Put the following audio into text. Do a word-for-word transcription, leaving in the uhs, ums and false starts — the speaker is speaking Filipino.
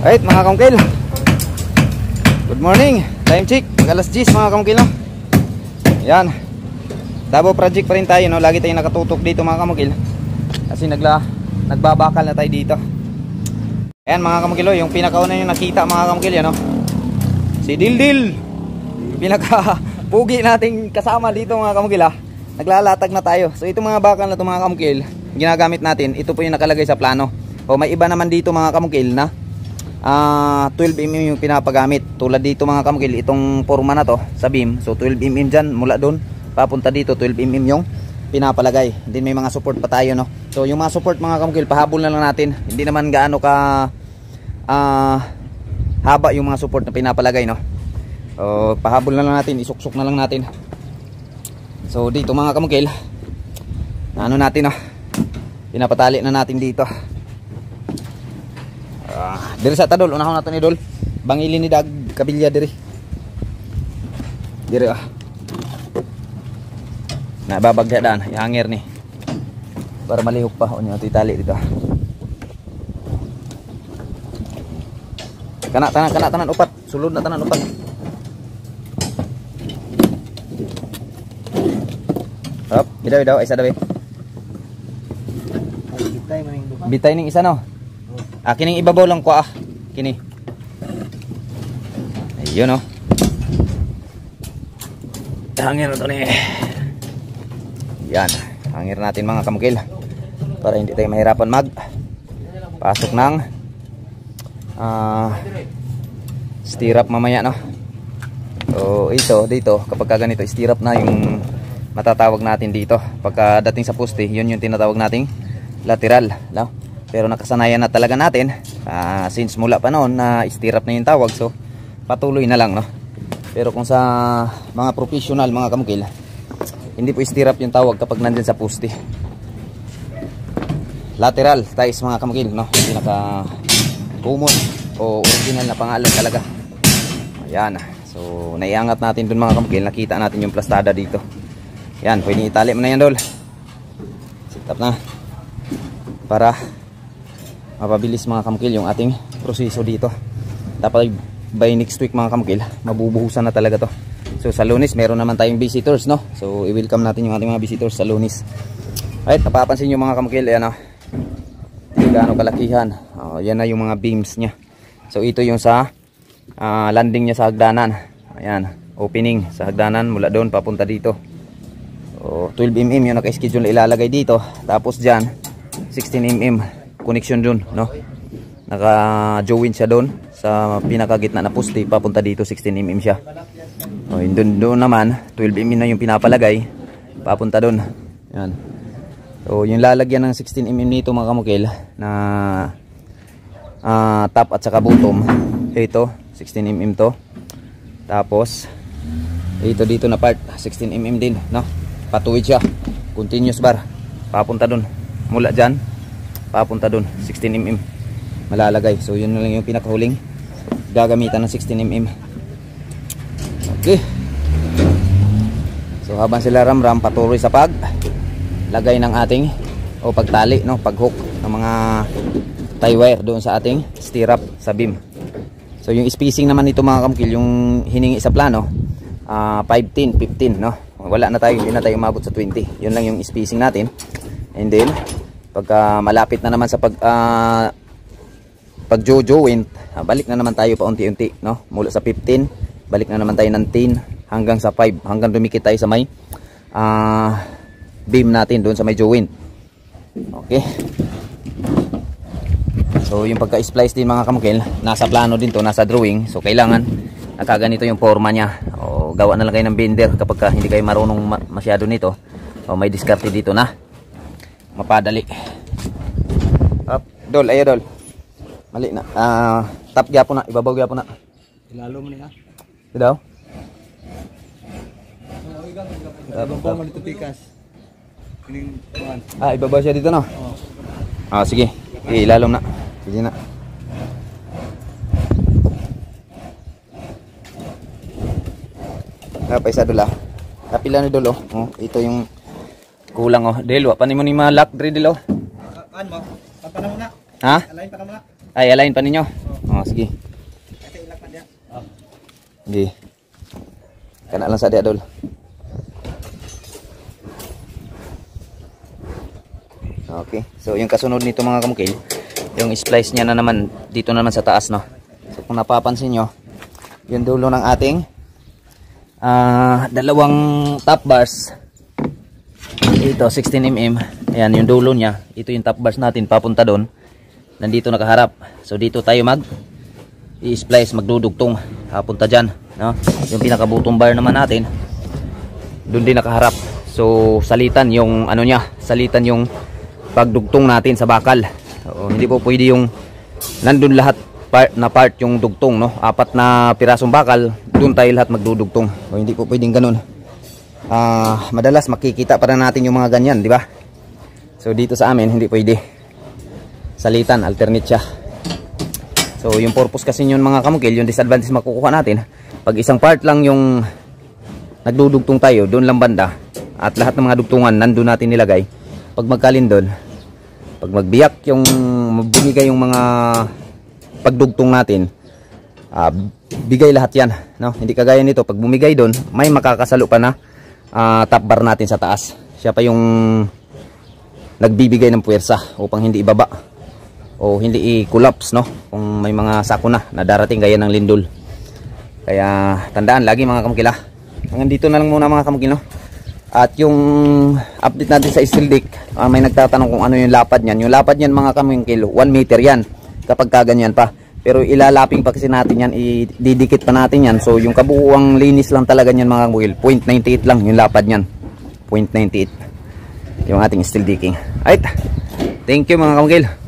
Alright mga kamukil, good morning, time check, mag alas diyes mga kamukil, no? Yan, Davao project pa rin tayo, no? Lagi tayong nakatutok dito mga kamukil, kasi nagla, nagbabakal na tayo dito. Ayan mga kamukil, yung pinakauna yung nakita mga kamukil, yan, no? Si Dildil, pinaka pugi nating kasama dito mga kamukil, ha? Naglalatag na tayo. So itong mga bakal na ito mga kamukil, ginagamit natin, ito po yung nakalagay sa plano. O may iba naman dito mga kamukil na Uh, twelve millimeter yung pinapagamit. Tulad dito mga kamukil, itong forma na to sa beam. So twelve millimeter dyan, mula doon papunta dito, twelve millimeter yung pinapalagay. Then may mga support pa tayo, no? So yung mga support mga kamukil, pahabol na lang natin. Hindi naman gaano ka uh, haba yung mga support na pinapalagay, no? So pahabol na lang natin, isuksok na lang natin. So dito mga kamukil, ano natin, no? Pinapatali na natin dito. Uh, diri sa tadol, unahon nato ni Dol. Bangili ni Dag kabilya diri. Diri ah. Na babagya daan, ihangir ni. Para malihok pa unyo itali dito. Kana tanan kana tanan upat, sulod na tanan upat. Hop, bidaw bidaw isa daw. Bitay maning duha. Bitay ning isa no. Ah, kining ibabaw lang ko ah. Kini. Ayun oh. Hangir na to ni. Yan. Hangir natin mga kamukil. Para hindi tayo mahirapan mag pasok ng uh, stirrup mamaya, no. So ito dito kapag ganito stirrup na yung matatawag natin dito. Pagka dating sa poste, yun yung tinatawag nating lateral, no? Pero nakasanayan na talaga natin uh, since mula pa noon na stirrup na yung tawag, so patuloy na lang, no. Pero kung sa mga professional mga kamukil, hindi po stirrup yung tawag kapag nandun sa poste. Lateral ties mga kamukil, no. Pinaka common o original na pangalan talaga. Ayan, so naiangat natin dun mga kamukil, nakita natin yung plastada dito. Yan, pwede itali mo na yan, Dol. Sit up na para mapabilis mga kamukil yung ating proseso dito. Dapat by next week mga kamukil, mabubuhusan na talaga to. So sa Lunes meron naman tayong visitors, no. So i-welcome natin yung ating mga visitors sa Lunes. Alright, napapansin nyo mga kamukil, ayan o, gaano kalakihan. Oh, yan na yung mga beams nya. So ito yung sa uh, landing nya sa hagdanan. Ayan, opening sa hagdanan mula doon papunta dito. So twelve millimeter yung naka-schedule ilalagay dito. Tapos dyan sixteen millimeter connection dun, no. Naka-join siya doon sa pinakagitna na poste, papunta dito sixteen millimeter siya. O doon doon naman twelve millimeter na yung pinapalagay papunta doon. Yan. So yung lalagyan ng sixteen millimeter nito mga kamukil na uh, top at saka bottom, ito sixteen millimeter to. Tapos ito dito na part sixteen millimeter din, no. Patuwid siya, continuous bar papunta doon, mula dyan papunta doon sixteen millimeter malalagay. So yun na lang yung pinakahuling gagamitan ng sixteen millimeter. Okay, so habang sila ramram patuloy sa pag lagay ng ating o pagtali, no, paghook ng mga tie wire doon sa ating stirrup sa beam. So yung spacing naman nito mga kamukil, yung hiningi sa plano, uh, five ten fifteen, no. Wala na tayo, hindi na tayo umabot sa twenty. Yun lang yung spacing natin. And then pagka malapit na naman sa pag uh, pag jo-joint, uh, balik na naman tayo pa unti-unti, no. Mula sa fifteen, balik na naman tayo ng ten hanggang sa five, hanggang dumikit tayo sa may uh, beam natin doon sa may joint. Okay. So yung pagka-splice din mga kamukil, nasa plano din to, nasa drawing. So kailangan nakaganito yung forma niya. O gawa na lang kayo ng bender kapag ka hindi kayo marunong ma masyado nito. O may diskarte dito na mapadali. Up, Dol, ayo Dol. Mali na. Ah, uh, tap gyapon na, ibabaw gyapon na. Ilalo mo niya. Daw. Ibabaw mo dito pikas. Kining kuan. Ah, ibabaw siya dito no. Oo. Ah, sige. Ilalom na. Sige na. Napay sa Dol ah. Kapila ni Dol oh. Oh, ito yung kulang oh. Del, wa pa ni mo ni malak diri Del oh. Ano mo? Pa na muna. Ha? Alain pa ka muna. Ay, alain pa ninyo. Oh, Ah, sige. Sige. Kana lang sa dia dol. Okay. So yung kasunod nito mga kamukil, yung splice niya na naman dito naman sa taas, no. So kung napapansin nyo, yung dulo ng ating uh, dalawang top bars. Ito sixteen millimeter. Ayan yung dulo niya. Ito yung top bars natin papunta doon. Nandito nakaharap. So dito tayo mag i-splice, magdudugtong papunta diyan, no. Yung pinakabutong bar naman natin doon din nakaharap. So salitan yung ano niya, salitan yung pagdugtong natin sa bakal. So, hindi po pwede yung nandun lahat part na part yung dugtong, no. Apat na pirasong bakal, doon tayo lahat magdudugtong. So, hindi po pwedeng ganun. Ah, uh, madalas makikita pa rin natin yung mga ganyan, di ba? So dito sa amin hindi pwede. Salitan, alternate siya. So yung purpose kasi yun mga kamukil, yung disadvantage makukuha natin, pag isang part lang yung nagdudugtong tayo, doon lang banda, at lahat ng mga dugtungan nandun natin nilagay. Pag magkalindol, pag magbiyak yung bumigay yung mga pagdugtong natin, uh, bigay lahat yan, no? Hindi kagaya nito, pag bumigay doon, may makakasalo pa na uh, top bar natin sa taas. Siya pa yung nagbibigay ng puwersa upang hindi ibaba o hindi i-collapse, no? Kung may mga sako na na darating gaya ng lindol. Kaya tandaan lagi mga kamukila. Hanggang dito na lang muna mga kamukil, no? At yung update natin sa steel deck, uh, may nagtatanong kung ano yung lapad niyan. Yung lapad niyan mga kamukil, one meter yan kapag kaganyan pa. Pero ilalaping pa kasi natin yan, ididikit pa natin yan. So yung kabuuang linis lang talaga niyan mga kamukil, zero point nine eight lang yung lapad niyan. zero point nine eight yung ating steel decking. Alright, thank you mga kamukil.